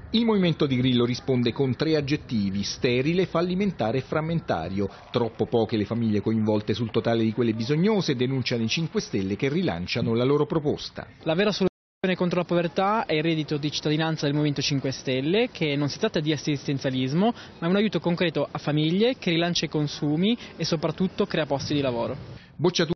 Il movimento di Grillo risponde con 3 aggettivi: sterile, fallimentare e frammentario. Troppo poche le famiglie coinvolte sul totale di quelle bisognose, denunciano i 5 Stelle che rilanciano la loro proposta. La vera soluzione contro la povertà è il reddito di cittadinanza del Movimento 5 Stelle, che non si tratta di assistenzialismo, ma è un aiuto concreto a famiglie che rilancia i consumi e soprattutto crea posti di lavoro.